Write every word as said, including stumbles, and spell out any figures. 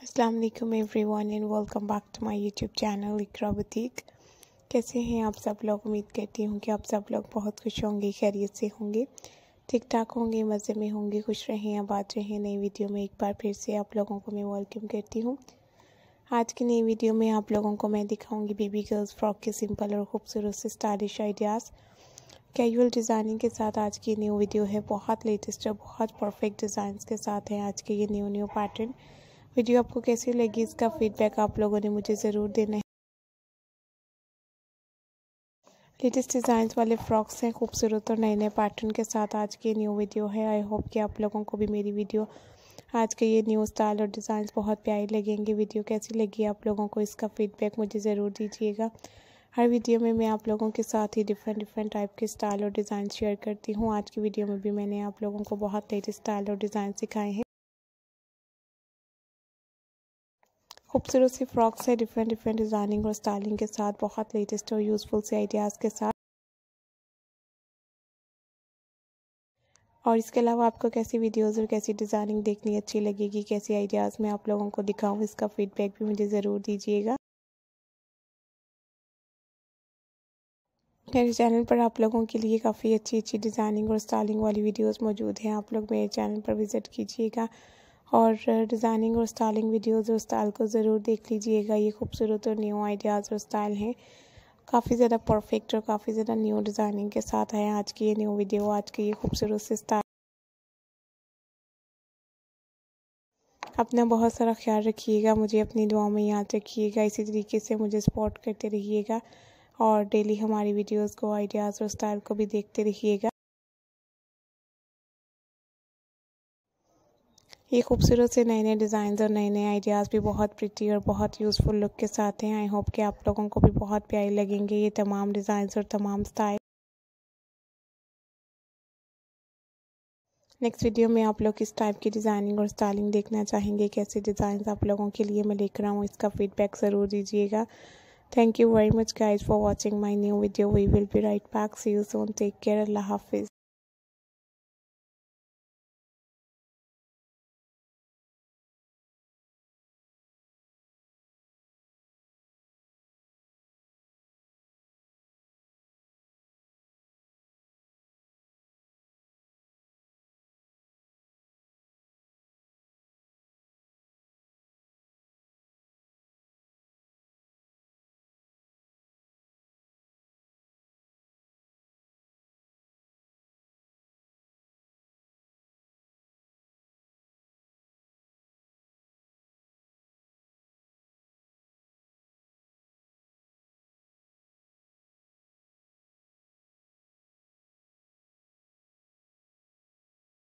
अस्सलाम वालेकुम everyone and welcome back to my YouTube channel Iqra boutique. कैसे हैं आप सब लोग? उम्मीद करती हूँ कि आप सब लोग बहुत खुश होंगे, खैरियत से होंगे, ठीक ठाक होंगे, मज़े में होंगे, खुश रहें, आबाद रहें। नई वीडियो में एक बार फिर से आप लोगों को मैं वेलकम करती हूँ। आज की नई वीडियो में आप लोगों को मैं दिखाऊँगी बेबी गर्ल्स फ्रॉक के सिंपल और खूबसूरत से स्टाइलिश आइडियाज़ कैजुअल डिज़ाइनिंग के साथ। आज की न्यू वीडियो है, बहुत लेटेस्ट और बहुत परफेक्ट डिज़ाइंस के साथ है आज के ये न्यू न्यू पैटर्न। वीडियो आपको कैसी लगी, इसका फीडबैक आप लोगों ने मुझे ज़रूर देना है। लेटेस्ट डिज़ाइंस वाले फ्रॉक्स हैं खूबसूरत और नए नए पैटर्न के साथ आज की न्यू वीडियो है। आई होप कि आप लोगों को भी मेरी वीडियो आज के ये न्यू स्टाइल और डिज़ाइंस बहुत प्यारे लगेंगे। वीडियो कैसी लगी आप लोगों को, इसका फीडबैक मुझे ज़रूर दीजिएगा। हर वीडियो में मैं आप लोगों के साथ ही डिफरेंट डिफरेंट टाइप के स्टाइल और डिज़ाइन शेयर करती हूँ। आज की वीडियो में भी मैंने आप लोगों को बहुत लेटेस्ट स्टाइल और डिज़ाइन सिखाए हैं। खूबसूरत सी फ्रॉक्स है डिफरेंट डिफरेंट डिज़ाइनिंग और स्टाइलिंग के साथ, बहुत लेटेस्ट और यूज़फुल से आइडियाज़ के साथ। और इसके अलावा आपको कैसी वीडियोस और कैसी डिज़ाइनिंग देखनी अच्छी लगेगी, कैसे आइडियाज़ मैं आप लोगों को दिखाऊं, इसका फीडबैक भी मुझे ज़रूर दीजिएगा। मेरे चैनल पर आप लोगों के लिए काफ़ी अच्छी अच्छी डिज़ाइनिंग और स्टाइलिंग वाली वीडियोस मौजूद हैं। आप लोग मेरे चैनल पर विज़िट कीजिएगा और डिज़ाइनिंग और स्टाइलिंग वीडियोस और स्टाइल को ज़रूर देख लीजिएगा। ये खूबसूरत और न्यू आइडियाज़ और स्टाइल हैं, काफ़ी ज़्यादा परफेक्ट और काफ़ी ज़्यादा न्यू डिज़ाइनिंग के साथ है आज की ये न्यू वीडियो। आज की ये खूबसूरत से स्टाइल। अपना बहुत सारा ख्याल रखिएगा, मुझे अपनी दुआओं में याद रखिएगा। इसी तरीके से मुझे सपोर्ट करते रहिएगा और डेली हमारी वीडियोस को, आइडियाज़ और स्टाइल को भी देखते रहिएगा। ये खूबसूरत से नए नए डिज़ाइन और नए नए आइडियाज़ भी बहुत प्रिटी और बहुत यूज़फुल लुक के साथ हैं। आई होप कि आप लोगों को भी बहुत प्यारे लगेंगे ये तमाम डिज़ाइंस और तमाम स्टाइल। नेक्स्ट वीडियो में आप लोग किस टाइप की डिज़ाइनिंग और स्टाइलिंग देखना चाहेंगे, कैसे डिज़ाइन आप लोगों के लिए मैं लेकर आऊँ, इसका फीडबैक ज़रूर दीजिएगा। Thank you very much guys for watching my new video. We will be right back. See you soon. Take care. अल्लाह हाफिज़।